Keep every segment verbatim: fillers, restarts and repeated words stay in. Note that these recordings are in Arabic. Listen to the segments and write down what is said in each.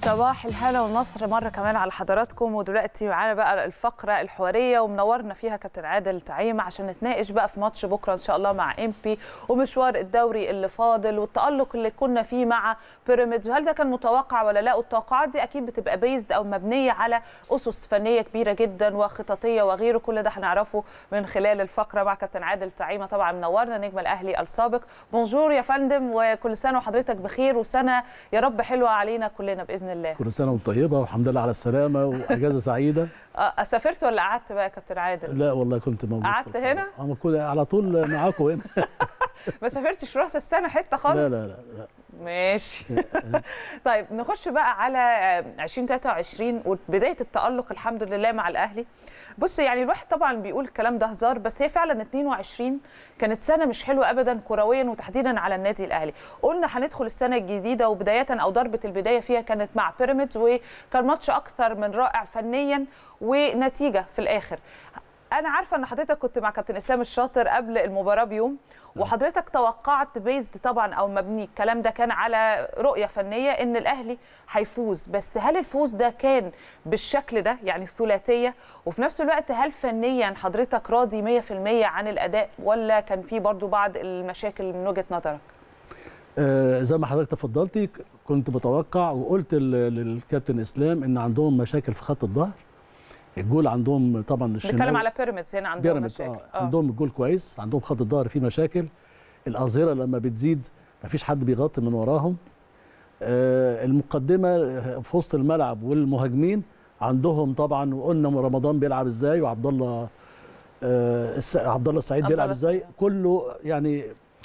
صباح الهلا والنصر مرة كمان على حضراتكم. ودلوقتي معانا بقى الفقرة الحوارية ومنورنا فيها كابتن عادل تعيمة عشان نتناقش بقى في ماتش بكرة إن شاء الله مع إمبي ومشوار الدوري اللي فاضل والتألق اللي كنا فيه مع بيراميدز، وهل ده كان متوقع ولا لا؟ والتوقعات دي أكيد بتبقى بيزد أو مبنية على أسس فنية كبيرة جدا وخططية وغيره. كل ده هنعرفه من خلال الفقرة مع كابتن عادل تعيمة. طبعا منورنا نجم الأهلي السابق. بونجور يا فندم، وكل سنة وحضرتك بخير وسنة يا رب حلوة علينا كلنا بإذن الله. كل سنه وانت طيبه والحمد لله على السلامه واجازه سعيده. سافرت ولا قعدت بقى يا كابتن عادل؟ لا والله كنت موجود. قعدت هنا؟ انا كنت على طول معاكم هنا. ما سافرتش راس السنه حته خالص؟ لا لا لا, لا. ماشي. طيب نخش بقى على ألفين وثلاثة وعشرين وبدايه التألق الحمد لله مع الاهلي. بص يعني الواحد طبعا بيقول الكلام ده هزار، بس هي فعلا اتنين وعشرين كانت سنه مش حلوه ابدا كرويا وتحديدا على النادي الاهلي. قلنا هندخل السنه الجديده وبدايه او ضربه البدايه فيها كانت مع بيراميدز، وكان ماتش اكثر من رائع فنيا ونتيجه في الاخر. انا عارفه ان حضرتك كنت مع كابتن اسلام الشاطر قبل المباراه بيوم، وحضرتك توقعت بيزد طبعا او مبني الكلام ده كان على رؤيه فنيه ان الاهلي هيفوز، بس هل الفوز ده كان بالشكل ده يعني الثلاثيه؟ وفي نفس الوقت هل فنيا حضرتك راضي مية في المية عن الاداء ولا كان في برضو بعض المشاكل من وجهه نظرك؟ آه زي ما حضرتك تفضلتي كنت متوقع وقلت للكابتن اسلام ان عندهم مشاكل في خط الظهر. الجول عندهم طبعا الشمال. بنتكلم على بيراميدز هنا عندهم بيراميدز مشاكل. آه. عندهم الجول كويس، عندهم خط الظهر فيه مشاكل. الاظهره لما بتزيد مفيش حد بيغطي من وراهم. آه المقدمه في وسط الملعب والمهاجمين عندهم طبعا، وقلنا رمضان بيلعب ازاي وعبد الله آه عبد الله السعيد بيلعب ازاي، كله يعني.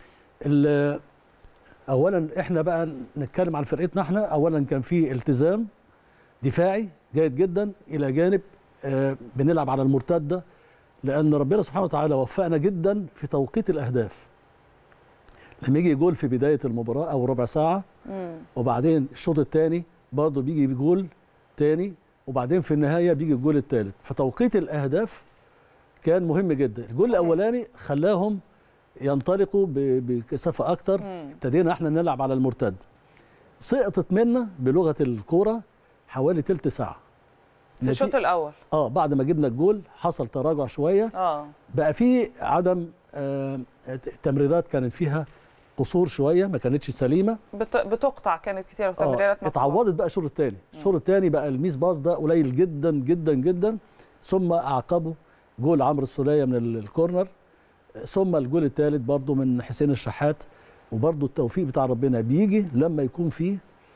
اولا احنا بقى نتكلم عن فرقتنا احنا. اولا كان في التزام دفاعي جيد جدا الى جانب آه بنلعب على المرتده، لان ربنا سبحانه وتعالى وفقنا جدا في توقيت الاهداف. لما يجي جول في بدايه المباراه او ربع ساعه مم. وبعدين الشوط الثاني برضه بيجي جول ثاني، وبعدين في النهايه بيجي الجول الثالث، فتوقيت الاهداف كان مهم جدا. الجول الاولاني خلاهم ينطلقوا بكثافه اكتر. ابتدينا احنا نلعب على المرتد، سقطت منا بلغه الكوره حوالي ثلث ساعه في الشوط الاول. اه بعد ما جبنا الجول حصل تراجع شويه. اه بقى في عدم آه تمريرات كانت فيها قصور شويه، ما كانتش سليمه، بتقطع كانت كتير وتمريرات آه اتعوضت بقى الشوط الثاني. الشوط الثاني بقى الميس باص ده قليل جدا جدا جدا، ثم اعقبه جول عمرو السوليه من الكورنر، ثم الجول الثالث برضه من حسين الشحات. وبرضه التوفيق بتاع ربنا بيجي لما يكون فيه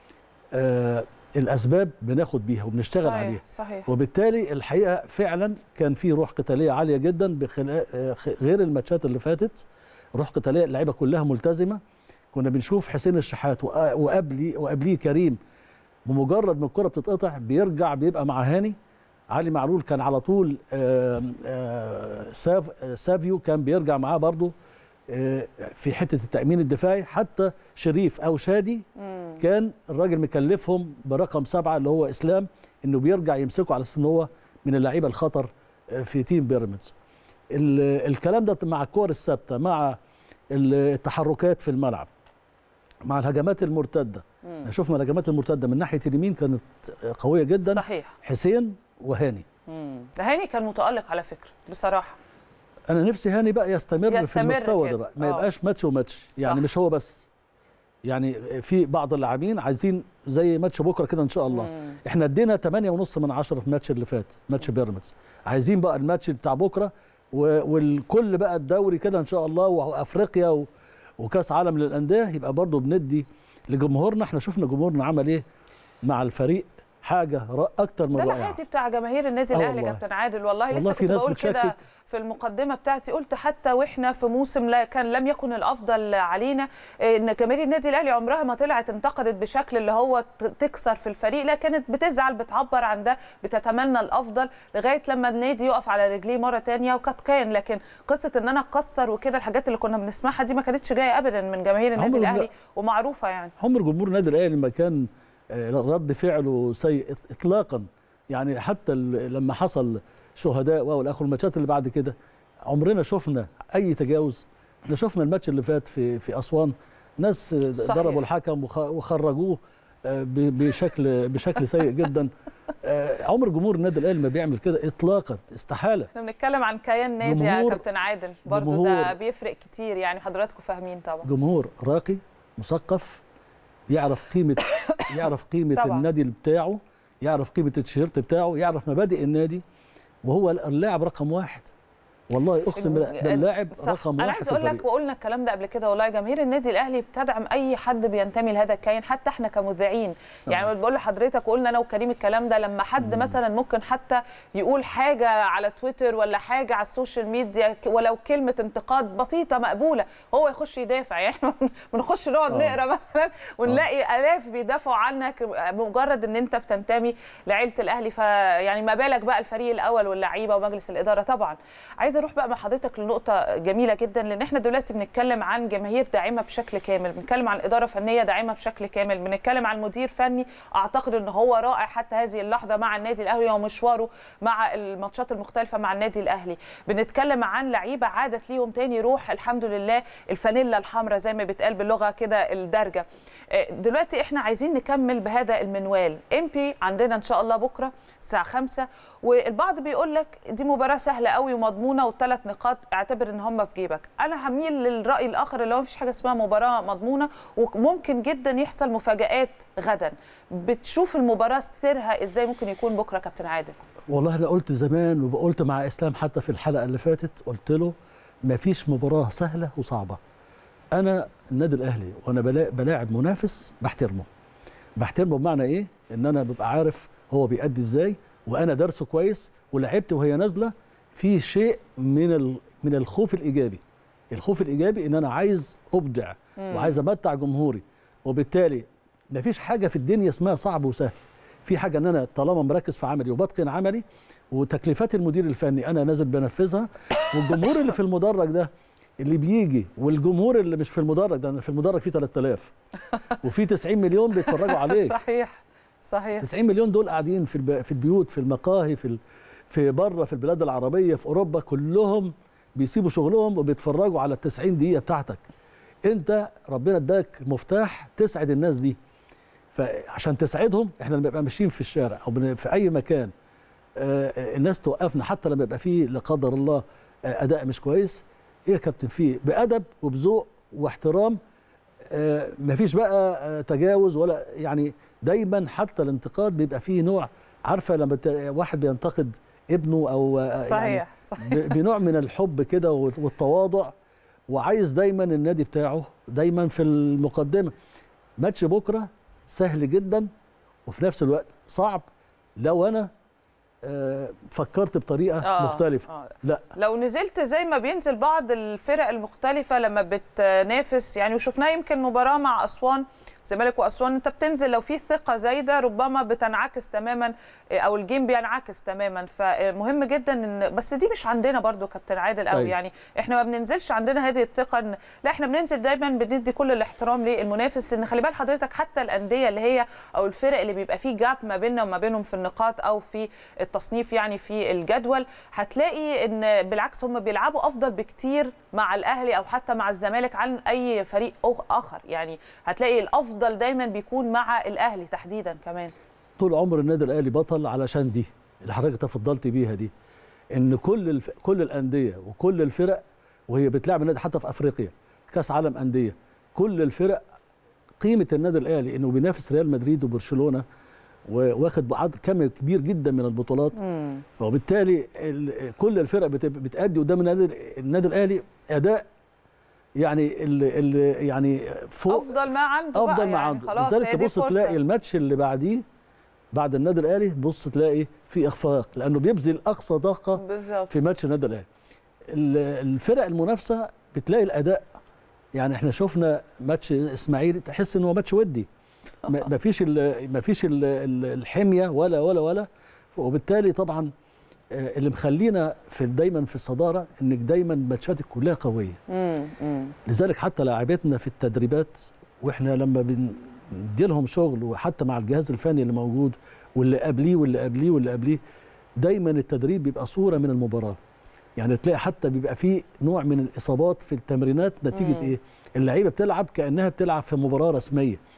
آه الاسباب بناخد بيها وبنشتغل صحيح عليها. صحيح. وبالتالي الحقيقه فعلا كان في روح قتاليه عاليه جدا بخلاف غير الماتشات اللي فاتت. روح قتاليه، اللعيبه كلها ملتزمه. كنا بنشوف حسين الشحات وقبلي وقبليه كريم بمجرد ما الكره بتتقطع بيرجع بيبقى مع هاني. علي معلول كان على طول آآ آآ ساف سافيو كان بيرجع معاه برضه في حته التامين الدفاعي. حتى شريف او شادي مم. كان الراجل مكلفهم برقم سبعه اللي هو اسلام انه بيرجع يمسكه على اساس ان هو من اللعيبه الخطر في تيم بيراميدز. الكلام ده مع الكور الثابته، مع التحركات في الملعب، مع الهجمات المرتده. مم. شفنا الهجمات المرتده من ناحيه اليمين كانت قويه جدا. صحيح. حسين وهاني. امم هاني كان متالق على فكره بصراحه. انا نفسي هاني بقى يستمر, يستمر في المستوى ده بقى، ما يبقاش ماتش وماتش يعني. صح. مش هو بس يعني، في بعض اللاعبين عايزين زي ماتش بكره كده ان شاء الله. مم. احنا ادينا ثمانية ونص من عشرة في الماتش اللي فات، ماتش بيراميدز. عايزين بقى الماتش بتاع بكره والكل بقى الدوري كده ان شاء الله وافريقيا وكاس عالم للانديه، يبقى برضو بندي لجمهورنا. احنا شفنا جمهورنا عمل ايه مع الفريق، حاجه اكتر من رائعه. ده الحياتي بتاع جماهير النادي الاهلي كابتن عادل. والله, والله لسه كنت بقول كده في المقدمه بتاعتي، قلت حتى واحنا في موسم لا كان لم يكن الافضل علينا ان جماهير النادي الاهلي عمرها ما طلعت انتقدت بشكل اللي هو تكسر في الفريق، لا كانت بتزعل، بتعبر عن ده، بتتمنى الافضل لغايه لما النادي يقف على رجليه مره ثانيه وقد كان. لكن قصه ان انا اكسر وكده الحاجات اللي كنا بنسمعها دي ما كانتش جايه ابدا من جماهير النادي الاهلي ومعروفه يعني. عمر جمهور النادي الاهلي ما كان رد فعله سيء اطلاقا يعني. حتى لما حصل شهداء والاخر الماتشات اللي بعد كده عمرنا شفنا اي تجاوز. احنا شفنا الماتش اللي فات في في اسوان ناس صحيح. ضربوا الحكم وخرجوه بشكل بشكل سيء جدا. عمر جمهور النادي الاهلي ما بيعمل كده اطلاقا، استحاله. احنا بنتكلم عن كيان نادي يا كابتن عادل، برضو ده بيفرق كتير، يعني حضراتكم فاهمين طبعا. جمهور راقي مثقف يعرف قيمه يعرف قيمه النادي بتاعه، يعرف قيمه التيشيرت بتاعه، يعرف مبادئ النادي، وهو اللاعب رقم واحد. والله اقسم بالله ده اللاعب رقم واحد. انا عايز اقول لك، وقلنا الكلام ده قبل كده، والله جماهير النادي الاهلي بتدعم اي حد بينتمي لهذا الكيان، حتى احنا كمذيعين. يعني بقول لحضرتك، وقلنا انا وكريم الكلام ده، لما حد مم. مثلا ممكن حتى يقول حاجه على تويتر ولا حاجه على السوشيال ميديا، ولو كلمه انتقاد بسيطه مقبوله، هو يخش يدافع. يعني احنا بنخش نقعد نقرا مثلا ونلاقي أوه. الاف بيدافعوا عنك مجرد ان انت بتنتمي لعيله الاهلي. فيعني ما بالك بقى الفريق الاول واللعيبه ومجلس الاداره. طبعا عايز اروح بقى مع حضرتك لنقطه جميله جدا، لان احنا دلوقتي بنتكلم عن جماهير داعمه بشكل كامل، بنتكلم عن اداره فنيه داعمه بشكل كامل، بنتكلم عن مدير فني اعتقد ان هو رائع حتى هذه اللحظه مع النادي الاهلي ومشواره مع الماتشات المختلفه مع النادي الاهلي، بنتكلم عن لعيبه عادت ليهم تاني روح الحمد لله الفانيلا الحمراء زي ما بيتقال باللغه كده الدارجه. دلوقتي احنا عايزين نكمل بهذا المنوال. امبي عندنا ان شاء الله بكره الساعه خمسة، والبعض بيقول لك دي مباراه سهله قوي ومضمونه والثلاث نقاط اعتبر ان هم في جيبك. انا هميل للراي الاخر اللي هو مفيش حاجه اسمها مباراه مضمونه، وممكن جدا يحصل مفاجآت غدا. بتشوف المباراه سيرها ازاي ممكن يكون بكره كابتن عادل؟ والله انا قلت زمان وقلت مع اسلام حتى في الحلقه اللي فاتت، قلت له مفيش مباراه سهله وصعبه. انا النادي الاهلي وانا بلاعب منافس بحترمه. بحترمه بمعنى ايه؟ ان انا ببقى عارف هو بيأدي ازاي، وانا درسه كويس، ولعبت وهي نازله في شيء من من الخوف الايجابي. الخوف الايجابي ان انا عايز ابدع مم. وعايز امتع جمهوري، وبالتالي مفيش حاجه في الدنيا اسمها صعب وسهل. في حاجه ان انا طالما مركز في عملي وبتقن عملي وتكليفات المدير الفني انا نازل بنفذها، والجمهور اللي في المدرج ده اللي بيجي، والجمهور اللي مش في المدرج ده، في المدرج فيه ثلاثة آلاف وفي تسعين مليون بيتفرجوا عليك. صحيح صحيح. تسعين مليون دول قاعدين في في البيوت، في المقاهي، في في بره، في البلاد العربيه، في اوروبا، كلهم بيسيبوا شغلهم وبيتفرجوا على ال تسعين دقيقه بتاعتك. انت ربنا اداك مفتاح تسعد الناس دي، فعشان تسعدهم احنا لما نبقى ماشيين في الشارع او في اي مكان آه الناس توقفنا، حتى لما يبقى فيه لا قدر الله آه اداء مش كويس، ايه يا كابتن فيه، بادب وبذوق واحترام، آه مفيش بقى آه تجاوز ولا يعني. دايما حتى الانتقاد بيبقى فيه نوع، عارفه لما واحد بينتقد ابنه او صحيح يعني صحيح بنوع من الحب كده والتواضع، وعايز دايما النادي بتاعه دايما في المقدمه. ماتش بكره سهل جدا وفي نفس الوقت صعب لو انا فكرت بطريقه آه مختلفه. آه. لا لو نزلت زي ما بينزل بعض الفرق المختلفه لما بتنافس، يعني وشفناه يمكن مباراه مع اسوان، الزمالك واسوان، انت بتنزل لو في ثقه زايده ربما بتنعكس تماما او الجيم بينعكس تماما. فمهم جدا ان بس دي مش عندنا برضو كابتن عادل قوي. يعني احنا ما بننزلش عندنا هذه الثقه ان لا، احنا بننزل دايما بندي كل الاحترام للمنافس. ان خلي بال حضرتك حتى الانديه اللي هي او الفرق اللي بيبقى فيه جاب ما بيننا وما بينهم في النقاط او في التصنيف يعني في الجدول، هتلاقي ان بالعكس هم بيلعبوا افضل بكتير مع الاهلي او حتى مع الزمالك عن اي فريق اخر. يعني هتلاقي الافضل الافضل دايما بيكون مع الاهلي تحديدا. كمان طول عمر النادي الاهلي بطل علشان دي اللي حضرتك تفضلت بيها دي، ان كل الف... كل الانديه وكل الفرق وهي بتلعب النادي حتى في افريقيا كاس عالم انديه، كل الفرق قيمه النادي الاهلي انه بينافس ريال مدريد وبرشلونه واخد عدد كم كبير جدا من البطولات، وبالتالي ال... كل الفرق بت... بتأدي قدام النادي النادي الاهلي اداء يعني اللي اللي يعني فوق افضل ما عنده افضل بقى ما يعني عنده. لذلك تبص تلاقي الماتش اللي بعديه بعد النادي الاهلي تبص تلاقي في اخفاق، لانه بيبذل اقصى طاقه بالزبط. في ماتش النادي الاهلي. الفرق المنافسه بتلاقي الاداء، يعني احنا شفنا ماتش اسماعيلي تحس ان هو ماتش ودي، ما فيش ما فيش الحميه ولا ولا ولا وبالتالي طبعا اللي مخلينا في دايما في الصداره انك دايما ماتشاتك كلها قويه. امم لذلك حتى لاعبتنا في التدريبات واحنا لما بندي لهم شغل وحتى مع الجهاز الفني اللي موجود واللي قبليه واللي قبليه واللي قبليه، دايما التدريب بيبقى صوره من المباراه. يعني تلاقي حتى بيبقى فيه نوع من الاصابات في التمرينات نتيجه مم. ايه؟ اللعيبه بتلعب كانها بتلعب في مباراه رسميه.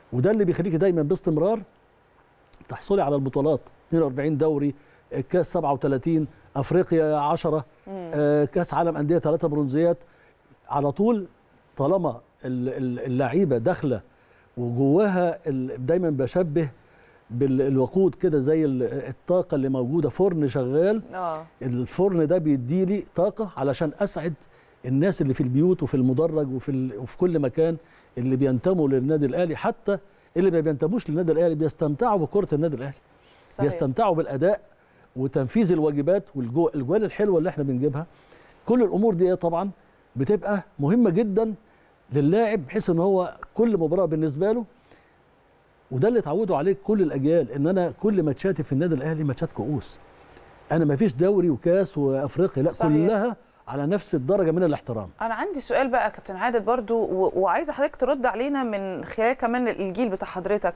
وده اللي بيخليك دايما باستمرار تحصلي على البطولات. اثنين وأربعين دوري، كاس سبعة وثلاثين، افريقيا عشرة، آه كاس عالم انديه ثلاثه برونزيات على طول. طالما اللعيبه داخله وجواها دايما بشبه بالوقود كده زي الطاقه اللي موجوده، فرن شغال. اه الفرن ده بيدي لي طاقه علشان اسعد الناس اللي في البيوت وفي المدرج وفي وفي كل مكان اللي بينتموا للنادي الاهلي، حتى اللي ما بينتموش للنادي الاهلي بيستمتعوا بكره النادي الاهلي. صحيح. بيستمتعوا بالاداء وتنفيذ الواجبات والجوال الحلوه اللي احنا بنجيبها. كل الامور دي طبعا بتبقى مهمه جدا للاعب، بحيث ان هو كل مباراه بالنسبه له، وده اللي اتعودوا عليه كل الاجيال، ان انا كل ماتشاتي في النادي الاهلي ماتشات كؤوس. انا ما فيش دوري وكاس وافريقيا، لا. صحيح. كلها على نفس الدرجه من الاحترام. انا عندي سؤال بقى يا كابتن عادل برضو، وعايزه حضرتك ترد علينا من خلال كمان الجيل بتاع حضرتك.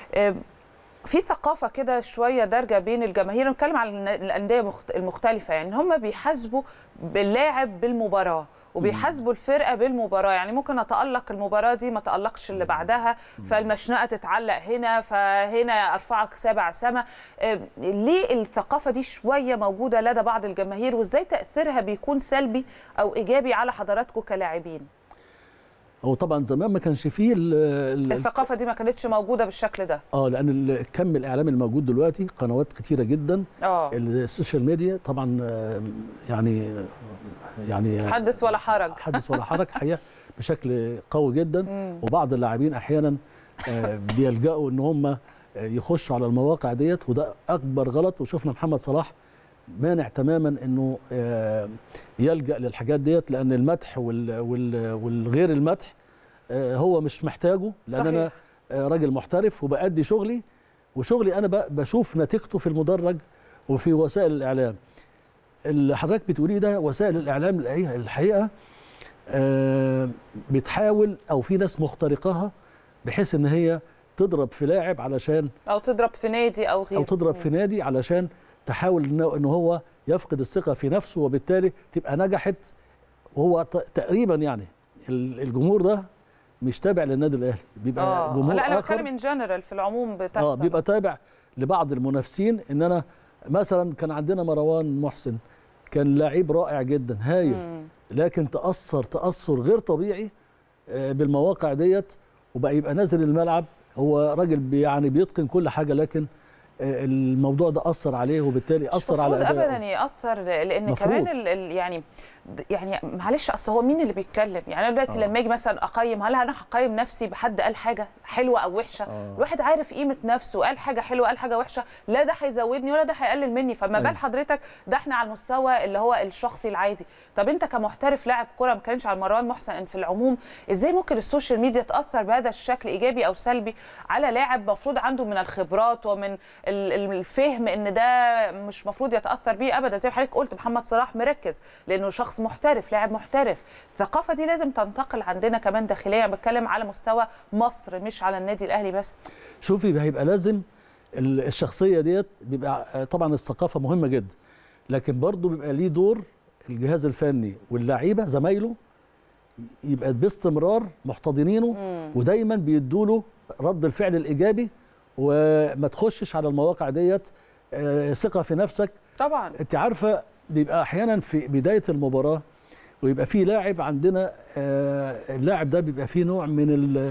في ثقافه كده شويه دارجه بين الجماهير، نتكلم على الانديه المختلفه، يعني هم بيحاسبوا باللاعب بالمباراه وبيحاسبوا الفرقه بالمباراه، يعني ممكن اتالق المباراه دي ما اتالقش اللي بعدها، فالمشنقه تتعلق هنا، فهنا ارفعك سبع سما. ليه الثقافه دي شويه موجوده لدى بعض الجماهير، وازاي تاثيرها بيكون سلبي او ايجابي على حضراتكم كلاعبين؟ هو طبعا زمان ما كانش فيه الثقافه دي، ما كانتش موجوده بالشكل ده. اه لان كم الاعلام الموجود دلوقتي قنوات كتيره جدا. اه السوشيال ميديا طبعا يعني يعني حدث ولا حرج. حدث ولا حرج حقيقه بشكل قوي جدا. مم. وبعض اللاعبين احيانا بيلجأوا ان هم يخشوا على المواقع ديت، وده اكبر غلط. وشفنا محمد صلاح مانع تماما انه يلجأ للحاجات ديت، لان المدح والغير المدح هو مش محتاجه، لان صحيح. انا راجل محترف وبأدي شغلي، وشغلي انا بشوف نتيجته في المدرج وفي وسائل الاعلام. اللي حضرتك بتقوليه ده وسائل الاعلام الحقيقه بتحاول، او في ناس مخترقاها بحيث ان هي تضرب في لاعب علشان، او تضرب في نادي او غيره، او تضرب في نادي علشان تحاول ان هو يفقد الثقه في نفسه، وبالتالي تبقى نجحت. وهو تقريبا يعني الجمهور ده مش تابع للنادي الاهلي، بيبقى آه. جمهور لا انا اخر. بتكلم ان جنرال في العموم بتحصل. اه بيبقى تابع لبعض المنافسين. ان انا مثلا كان عندنا مروان محسن، كان لاعب رائع جدا هايل، مم. لكن تاثر تاثر غير طبيعي بالمواقع ديت، وبقى يبقى نازل الملعب هو راجل يعني بيتقن كل حاجه، لكن الموضوع ده اثر عليه، وبالتالي اثر على ادائه. ابدا ياثر، لان مفروض. كمان ال ال يعني يعني معلش، اصل هو مين اللي بيتكلم؟ يعني انا دلوقتي آه. لما اجي مثلا اقيم، هل انا هقيم نفسي بحد قال حاجه حلوه او وحشه؟ آه. الواحد عارف قيمه نفسه، قال حاجه حلوه قال حاجه وحشه، لا ده هيزودني ولا ده هيقلل مني. فما بال حضرتك ده احنا على المستوى اللي هو الشخصي العادي. طب انت كمحترف لاعب كوره، ما كانش على مروان محسن، في العموم ازاي ممكن السوشيال ميديا تاثر بهذا الشكل ايجابي او سلبي على لاعب مفروض عنده من الخبرات ومن الفهم ان ده مش مفروض يتاثر بيه ابدا؟ زي ما حضرتك قلت محمد صلاح مركز لانه شخص محترف، لاعب محترف. الثقافه دي لازم تنتقل عندنا كمان داخليا، بتكلم على مستوى مصر مش على النادي الاهلي بس. شوفي هيبقى لازم الشخصيه ديت، بيبقى طبعا الثقافه مهمه جدا، لكن برضه بيبقى ليه دور الجهاز الفني واللعيبه زمايله، يبقى باستمرار محتضنينه ودايما بيدوا له رد الفعل الايجابي، وما تخشش على المواقع ديت. ثقه في نفسك طبعا. انت عارفه بيبقى احيانا في بدايه المباراه ويبقى في لاعب عندنا، اللاعب ده بيبقى فيه نوع من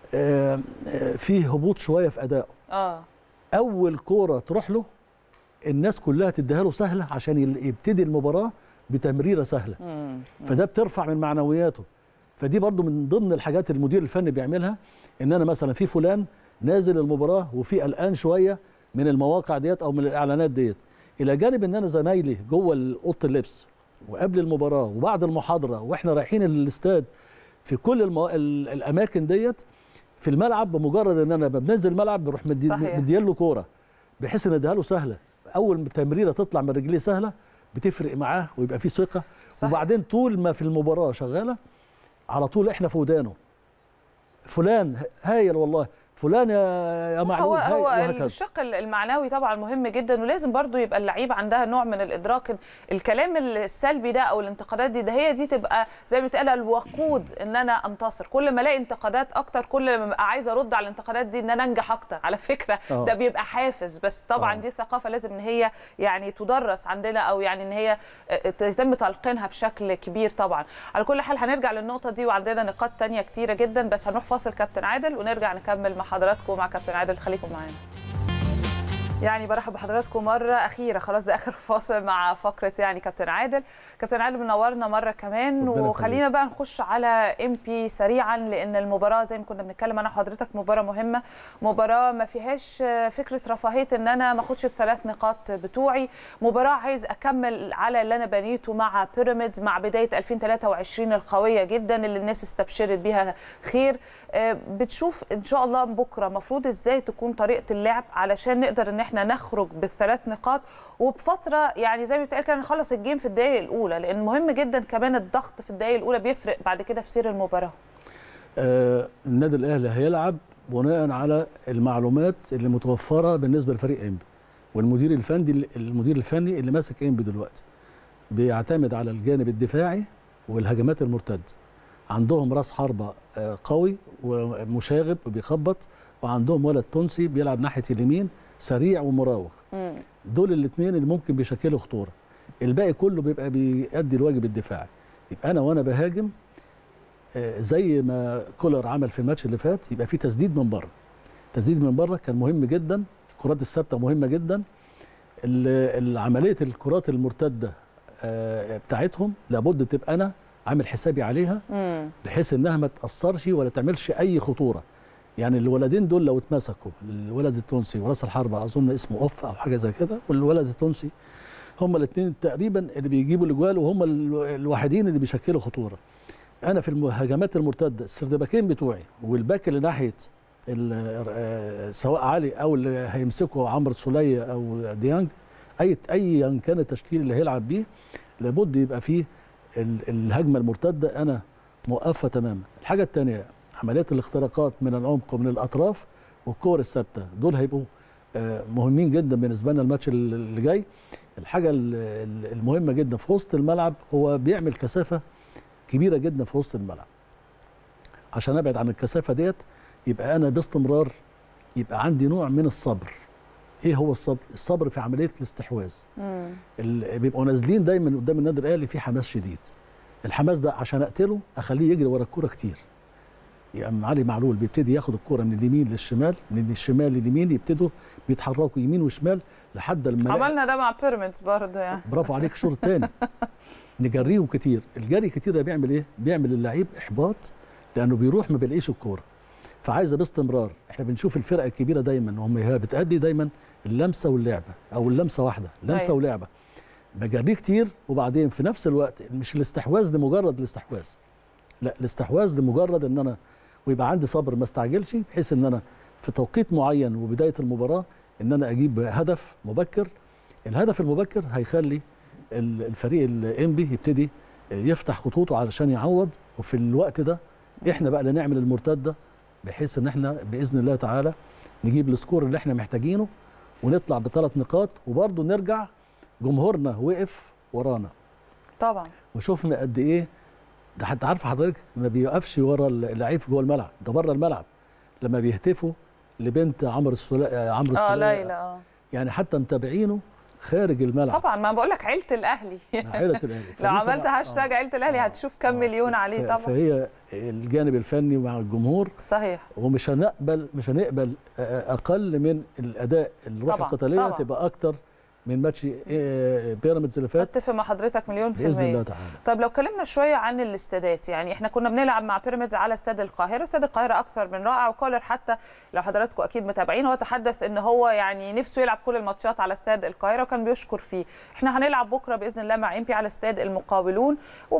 فيه هبوط شويه في ادائه. اه اول كوره تروح له الناس كلها تديها له سهله عشان يبتدي المباراه بتمريره سهله، مم. فده بترفع من معنوياته. فدي برضو من ضمن الحاجات المدير الفني بيعملها، ان انا مثلا في فلان نازل المباراه وفي قلقان شويه من المواقع ديت او من الاعلانات ديت، الى جانب ان انا زمايلي جوه اوضه اللبس وقبل المباراه وبعد المحاضره واحنا رايحين الاستاد، في كل المو... الاماكن ديت في الملعب، بمجرد ان انا بنزل الملعب بروح مديال له كوره بحيث ان اديها له سهله. اول تمريره تطلع من رجليه سهله بتفرق معاه ويبقى فيه ثقه. وبعدين طول ما في المباراه شغاله على طول احنا في ودانه، فلان هايل والله، فلان يا يا معلول. هو هو الشق المعنوي طبعا مهم جدا، ولازم برضو يبقى اللعيبه عندها نوع من الادراك. الكلام السلبي ده او الانتقادات دي ده هي دي تبقى زي ما بتقال الوقود ان انا انتصر. كل ما الاقي انتقادات اكتر كل ما ببقى عايزه ارد على الانتقادات دي ان انا انجح اكتر. على فكره أوه. ده بيبقى حافز، بس طبعا أوه. دي ثقافه لازم ان هي يعني تدرس عندنا، او يعني ان هي يتم تلقينها بشكل كبير. طبعا على كل حال هنرجع للنقطه دي وعندنا نقاط ثانيه كتيره جدا، بس هنروح فاصل كابتن عادل ونرجع نكمل مع حضراتكم مع كابتن عادل. خليكم معانا. يعني برحب بحضراتكم مره اخيره، خلاص ده اخر فاصل مع فقره يعني كابتن عادل. كابتن عادل منورنا مره كمان، وخلينا بقى نخش على ام بي سريعا، لان المباراه زي ما كنا بنتكلم انا وحضرتك مباراه مهمه، مباراه ما فيهاش فكره رفاهيه ان انا ما اخدش الثلاث نقاط بتوعي، مباراه عايز اكمل على اللي انا بنيته مع بيراميدز مع بدايه ألفين وثلاثة وعشرين القويه جدا اللي الناس استبشرت بيها خير. بتشوف ان شاء الله بكره المفروض ازاي تكون طريقه اللعب علشان نقدر ان احنا نخرج بالثلاث نقاط وبفتره يعني زي ما بتقال كده نخلص الجيم في الدقائق الاولى، لان مهم جدا كمان الضغط في الدقائق الاولى بيفرق بعد كده في سير المباراه. آه النادي الاهلي هيلعب بناء على المعلومات اللي متوفره بالنسبه لفريق انبي، والمدير الفني المدير الفني اللي ماسك انبي دلوقتي بيعتمد على الجانب الدفاعي والهجمات المرتده. عندهم راس حربه قوي ومشاغب وبيخبط، وعندهم ولد تونسي بيلعب ناحيه اليمين سريع ومراوغ. دول الاثنين اللي ممكن بيشكلوا خطوره. الباقي كله بيبقى بيؤدي الواجب الدفاعي. يبقى انا وانا بهاجم زي ما كولر عمل في الماتش اللي فات، يبقى في تسديد من بره. تسديد من بره كان مهم جدا، الكرات الثابته مهمه جدا. عمليه الكرات المرتده بتاعتهم لابد تبقى انا عامل حسابي عليها بحيث انها ما تاثرش ولا تعملش اي خطوره. يعني الولدين دول لو اتمسكوا، الولد التونسي وراس الحربه اظن اسمه اوف او حاجه زي كده، والولد التونسي، هم الاثنين تقريبا اللي بيجيبوا الاجوال وهم الوحيدين اللي بيشكلوا خطوره. انا في الهجمات المرتده السردباكين بتوعي والباك اللي ناحيه سواء علي او اللي هيمسكه عمرو السوليه او ديانج، اي ايا كان التشكيل اللي هيلعب بيه لابد يبقى فيه الهجمه المرتده انا موقفه تماما. الحاجه الثانيه عمليات الاختراقات من العمق ومن الاطراف والكور الثابته، دول هيبقوا مهمين جدا بالنسبه لنا الماتش اللي جاي. الحاجه المهمه جدا في وسط الملعب هو بيعمل كثافه كبيره جدا في وسط الملعب. عشان ابعد عن الكثافه ديت يبقى انا باستمرار يبقى عندي نوع من الصبر. ايه هو الصبر؟ الصبر في عمليه الاستحواذ. بيبقوا نازلين دايما قدام النادي الاهلي في حماس شديد. الحماس ده عشان اقتله اخليه يجري ورا الكوره كتير. يعني علي معلول بيبتدي ياخد الكوره من اليمين للشمال، من الشمال لليمين، يبتدوا بيتحركوا يمين وشمال لحد لما عملنا ده مع بيراميدز برضه يعني. برافو عليك. الشوط الثاني نجريهم كتير. الجري كتير ده بيعمل ايه؟ بيعمل اللعيب احباط لانه بيروح ما بيلاقيش الكوره. فعايزه باستمرار. احنا بنشوف الفرق الكبيره دايما وهم هي بتأدي دايما اللمسه واللعبه او اللمسه واحده، لمسه أيوة. ولعبه. بجريه كتير وبعدين في نفس الوقت مش الاستحواذ لمجرد الاستحواذ. لا، الاستحواذ لمجرد ان انا ويبقى عندي صبر ما استعجلش بحيث ان انا في توقيت معين وبدايه المباراه ان انا اجيب هدف مبكر. الهدف المبكر هيخلي الفريق الانبي يبتدي يفتح خطوطه علشان يعوض، وفي الوقت ده احنا بقى اللي نعمل المرتده بحيث ان احنا باذن الله تعالى نجيب السكور اللي احنا محتاجينه ونطلع بثلاث نقاط، وبرضه نرجع جمهورنا وقف ورانا. طبعا. وشوفنا قد ايه ده. حتى عارفه حضرتك ما بيوقفش ورا اللعيب جوه الملعب، ده بره الملعب لما بيهتفوا لبنت عمرو السوليه عمرو السوليه اه ليلى اه يعني حتى متابعينه خارج الملعب. طبعا ما بقول لك عيله الاهلي. عيله الاهلي لو عملت هاشتاج عيله الاهلي هتشوف كم مليون عليه طبعا. فهي الجانب الفني مع الجمهور صحيح، ومش هنقبل مش هنقبل اقل من الاداء. الروح القتاليه تبقى اكتر من ماتش بيراميدز اللي فات. اتفق مع حضرتك مليون في المية باذن الله تعالى. طب لو اتكلمنا شويه عن الاستادات، يعني احنا كنا بنلعب مع بيراميدز على استاد القاهره، استاد القاهره اكثر من رائع، وكولر حتى لو حضراتكم اكيد متابعين هو تحدث ان هو يعني نفسه يلعب كل الماتشات على استاد القاهره وكان بيشكر فيه. احنا هنلعب بكره باذن الله مع امبي على استاد المقاولون،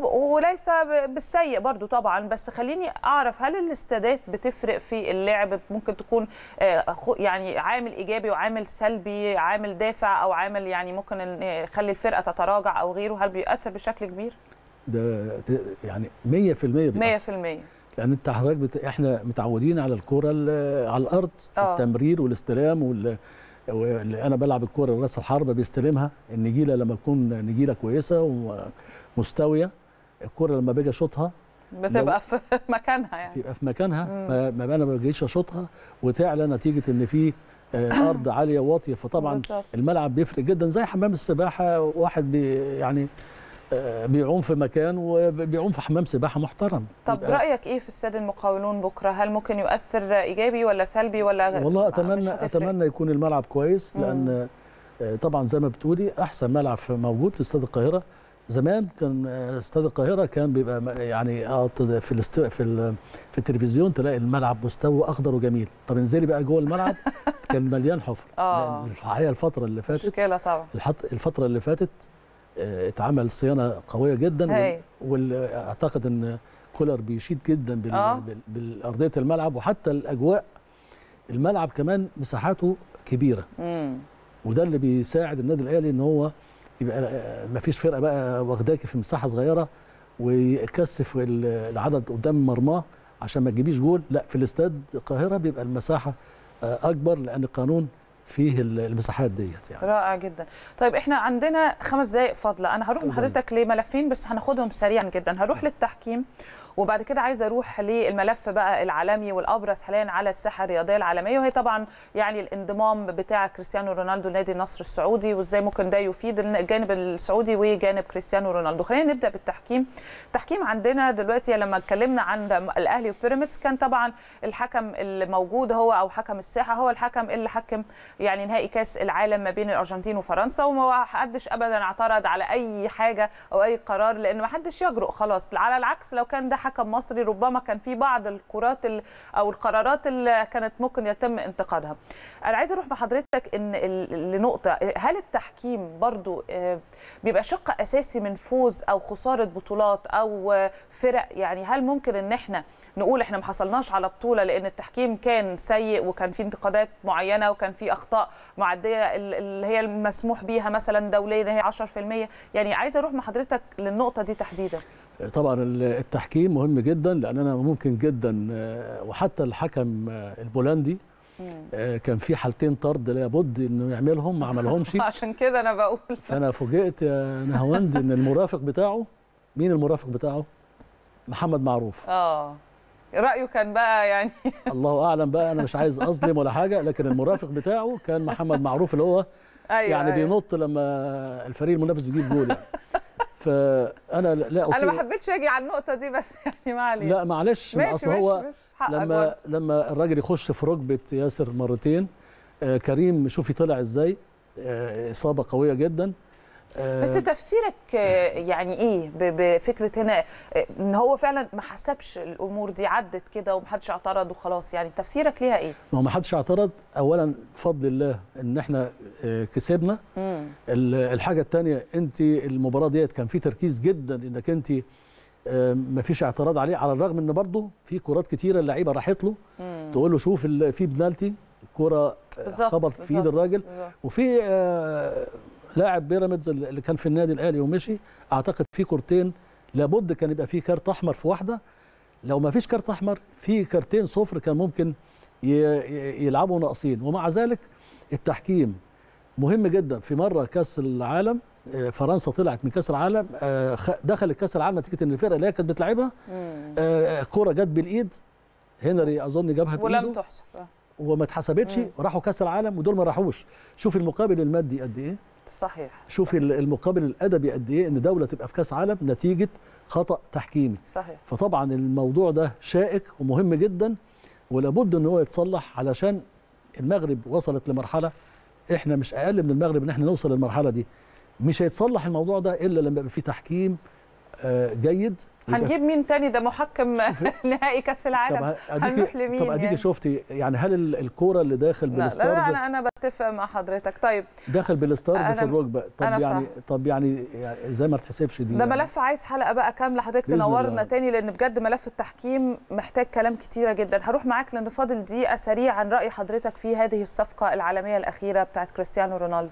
وليس بالسيء برضو طبعا، بس خليني اعرف هل الاستادات بتفرق في اللعب؟ ممكن تكون يعني عامل ايجابي وعامل سلبي، عامل دافع او عامل يعني ممكن يخلي الفرقه تتراجع او غيره، هل بيؤثر بشكل كبير؟ ده يعني مية في المية مية في المية لان انت حضرتك بت... احنا متعودين على الكوره على الارض، أوه. التمرير والاستلام وال... واللي انا بلعب الكوره راس الحربه بيستلمها، النجيله لما تكون نجيله كويسه ومستويه، الكوره لما باجي اشوطها بتبقى في مكانها، يعني بتبقى في مكانها، ما انا ما باجيش اشوطها وتعلى نتيجه ان في ارض عاليه واطيه، فطبعا بالزبط. الملعب بيفرق جدا، زي حمام السباحه، واحد بي يعني بيعوم في مكان وبيعوم في حمام سباحه محترم. طب رايك ايه في استاد المقاولون بكره؟ هل ممكن يؤثر ايجابي ولا سلبي ولا؟ والله اتمنى اتمنى يكون الملعب كويس، لان مم. طبعا زي ما بتقولي احسن ملعب موجود في استاد القاهره. زمان كان استاد القاهره كان بيبقى يعني في الاستو في في التلفزيون تلاقي الملعب مستوى اخضر وجميل، طب انزلي بقى جوه الملعب كان مليان حفر. اه الحقيقه الفتره اللي فاتت مشكله طبعا، الفتره اللي فاتت اتعمل صيانه قويه جدا، واعتقد ان كولر بيشيد جدا بال... آه. بالارضيه الملعب، وحتى الاجواء الملعب كمان مساحاته كبيره، مم. وده اللي بيساعد النادي الاهلي ان هو يبقى ما فيش فرقه بقى واخداكي في مساحه صغيره ويكثف العدد قدام مرماه عشان ما تجيبيش جول، لا في الاستاد القاهره بيبقى المساحه اكبر لان القانون فيه المساحات ديت يعني. رائع جدا. طيب احنا عندنا خمس دقائق فاضله، انا هروح من حضرتك لملفين بس هناخدهم سريعا جدا. هروح للتحكيم وبعد كده عايزه اروح للملف بقى العالمي والابرز حاليا على الساحه الرياضيه العالميه، وهي طبعا يعني الانضمام بتاع كريستيانو رونالدو لنادي النصر السعودي، وازاي ممكن ده يفيد الجانب السعودي وجانب كريستيانو رونالدو. خلينا نبدا بالتحكيم. التحكيم عندنا دلوقتي لما اتكلمنا عن الاهلي وبيراميدز كان طبعا الحكم الموجود هو او حكم الساحه هو الحكم اللي حكم يعني نهائي كاس العالم ما بين الارجنتين وفرنسا، وما حدش ابدا اعترض على اي حاجه او اي قرار لان ما حدش يجرؤ خلاص. على العكس لو كان ده حكم مصري ربما كان في بعض الكرات او القرارات اللي كانت ممكن يتم انتقادها. انا عايزه اروح بحضرتك ان لنقطه، هل التحكيم برضو بيبقى شق اساسي من فوز او خساره بطولات او فرق؟ يعني هل ممكن ان احنا نقول احنا ما حصلناش على بطوله لان التحكيم كان سيء وكان في انتقادات معينه وكان في اخطاء معديه اللي هي المسموح بيها مثلا دوليا هي عشرة بالمية؟ يعني عايزه اروح مع حضرتك للنقطه دي تحديدا. طبعا التحكيم مهم جدا، لان انا ممكن جدا، وحتى الحكم البولندي كان في حالتين طرد لابد انه يعملهم ما عملهمش عشان كده انا بقول. فانا فوجئت يا نهاوند ان المرافق بتاعه، مين المرافق بتاعه؟ محمد معروف. اه رايه كان بقى يعني الله اعلم بقى، انا مش عايز اظلم ولا حاجه، لكن المرافق بتاعه كان محمد معروف اللي هو أيوة يعني أيوة. بينط لما الفريق المنافس بيجيب جول يعني. فانا لا انا ما حبيتش اجي على النقطه دي بس يعني ما علينا. لا معلش، اصل هو لما لما الراجل يخش في ركبه ياسر مرتين، آه كريم شوفي طلع ازاي، آه اصابه قويه جدا. آه بس تفسيرك آه يعني ايه بفكره هنا ان هو فعلا ما حسبش الامور دي، عدت كده ومحدش اعترض وخلاص؟ يعني تفسيرك ليها ايه؟ ما هو ما حدش اعترض، اولا بفضل الله ان احنا آه كسبنا. مم. الحاجه الثانيه، انت المباراه ديت كان في تركيز جدا انك انت آه ما فيش اعتراض عليه، على الرغم ان برضه في كرات كتيره اللعيبه راحت له، مم. تقول له شوف في بنالتي الكره خبط في ايد الراجل، وفي آه لاعب بيراميدز اللي كان في النادي الاهلي ومشي، اعتقد في كورتين لابد كان يبقى في كارت احمر في واحده، لو ما فيش كارت احمر في كارتين صفر كان ممكن يلعبوا ناقصين. ومع ذلك التحكيم مهم جدا. في مره كاس العالم فرنسا طلعت من كاس العالم، دخلت كاس العالم نتيجه ان الفرقه اللي هي كانت بتلعبها كوره جت بالايد، هنري اظن جابها بايده ولم تحسب وما اتحسبتش، راحوا كاس العالم ودول ما راحوش. شوف المقابل المادي قد ايه. صحيح. شوفي المقابل الادبي قد ايه ان دوله تبقى في كاس عالم نتيجه خطا تحكيمي. صحيح. فطبعا الموضوع ده شائك ومهم جدا ولابد ان هو يتصلح، علشان المغرب وصلت لمرحله احنا مش اقل من المغرب ان احنا نوصل للمرحله دي. مش هيتصلح الموضوع ده الا لما يبقى في تحكيم جيد. هنجيب مين تاني؟ ده محكم نهائي كاس العالم، هنروح لمين؟ طب اديكي يعني شفتي يعني هل الكوره اللي داخل بالستارز؟ لا لا انا انا بتفق مع حضرتك. طيب داخل بالستارز في الركبه، طب يعني فهم. طب يعني ازاي ما تحسبش دي؟ ده يعني ملف عايز حلقه بقى كامله حضرتك تنورنا تاني، لان بجد ملف التحكيم محتاج كلام كتيره جدا. هروح معاك لان فاضل دقيقه سريعا، راي حضرتك في هذه الصفقه العالميه الاخيره بتاعت كريستيانو رونالدو.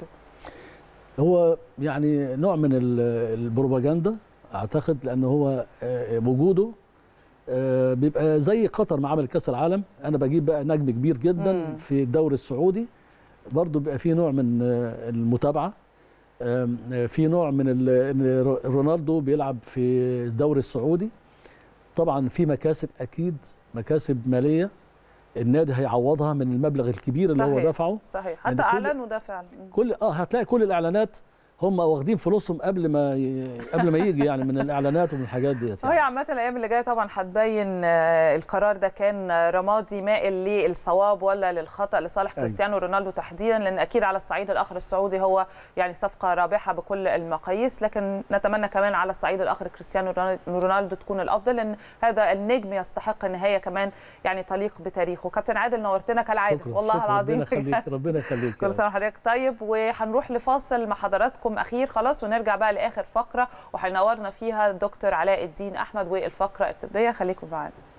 هو يعني نوع من البروباجندا اعتقد، لان هو وجوده آه بيبقى زي قطر ما عمل كاس العالم، انا بجيب بقى نجم كبير جدا مم. في الدوري السعودي، برضو بيبقى في نوع من المتابعه، في نوع من ان رونالدو بيلعب في الدوري السعودي، طبعا في مكاسب اكيد، مكاسب ماليه النادي هيعوضها من المبلغ الكبير اللي هو دفعه. صحيح، حتى اعلنوا ده فعلا. كل اه هتلاقي كل الاعلانات هم واخدين فلوسهم قبل ما ي... قبل ما يجي يعني من الاعلانات ومن الحاجات ديت يعني. هي عامه الايام اللي جايه طبعا هتبين القرار ده كان رمادي مائل للصواب ولا للخطا لصالح كريستيانو رونالدو تحديدا، لان اكيد على الصعيد الاخر السعودي هو يعني صفقه رابحه بكل المقاييس، لكن نتمنى كمان على الصعيد الاخر كريستيانو رونالدو تكون الافضل، لان هذا النجم يستحق النهايه كمان يعني تليق بتاريخه. كابتن عادل نورتنا كالعاده والله شكرا العظيم. ربنا يخليك ربنا يخليك. كل سنه وحضرتك طيب، وهنروح لفاصل مع حضراتكم اخير خلاص، ونرجع بقى لاخر فقره وهينورنا فيها الدكتور علاء الدين احمد والفقره الطبيه. خليكم معانا.